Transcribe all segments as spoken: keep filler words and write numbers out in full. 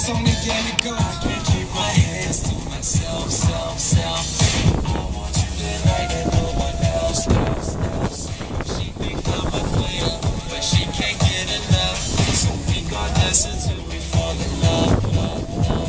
it's only game to go. Can't keep my hands to myself, self, self. I want you tonight and no one else, else, else. She think I'm a player, but she can't get enough. So we gon' dance until we fall in love, love, love.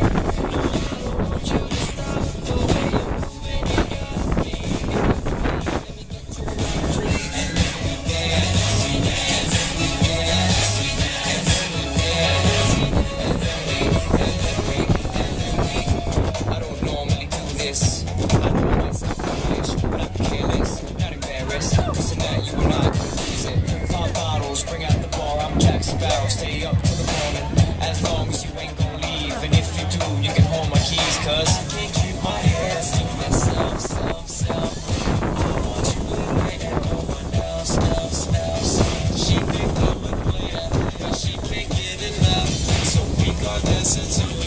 Stay up till the morning, as long as you ain't gon' leave. And if you do, you can hold my keys, cause I can't keep my hands to myself, self, self. I want you tonight and no one else, else, else. She think I'm a player, but she can't get enough. So we gon' dance until